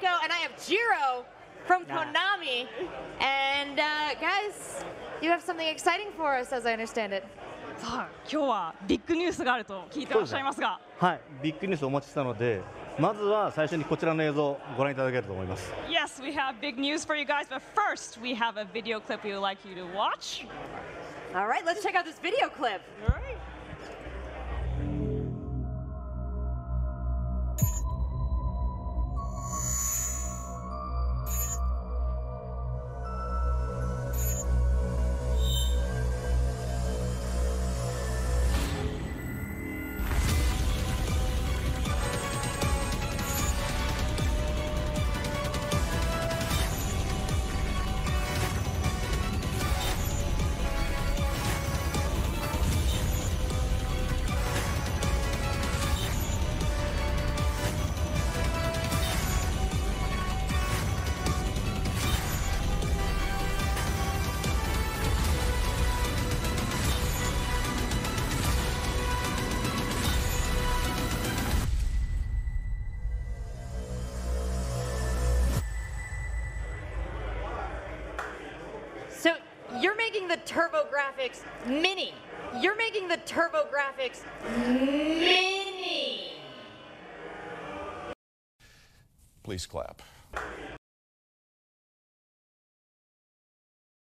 Nico, and I have Jiro from Konami. And guys, you have something exciting for us, as I understand it. さあ、今日はビッグニュースがあると聞いてらっしゃいますが。 はい、ビッグニュースをお待ちしたので、まずは最初にこちらの映像をご覧いただけると思います。 Yes, we have big news for you guys, but first we have a video clip we would like you to watch. All right, let's check out this video clip. All right. So you're making the TurboGrafx Mini. You're making the TurboGrafx Mini. Please clap.